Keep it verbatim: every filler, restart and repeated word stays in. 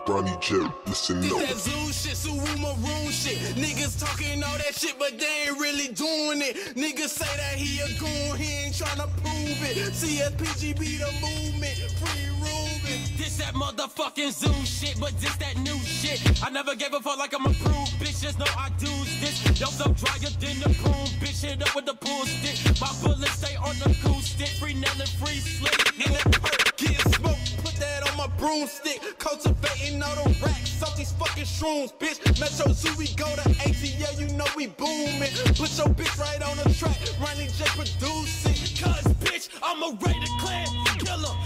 Ronnie J, listen This up. that zoo shit, Suwu Maroon shit. Niggas talking all that shit, but they ain't really doing it. Niggas say that he a goon, he ain't tryna prove it. C S P G be the movement, free Ruben. This that motherfucking zoo shit, but this that new shit. I never gave a fuck like I'm approved, bitches know I do this. Yo, so drier than the pool, bitch, hit up with the pool stick. My bullets stay on the cool stick, free Nell and free slick. In that perk, get smoked, put that on my broomstick. Cultivating all the racks off these fucking shrooms, bitch. Metro Zoo, we go to A T L, you know we booming. Put your bitch right on the track, Ronnie J produce it. Cause bitch, I'm a rated clan killer.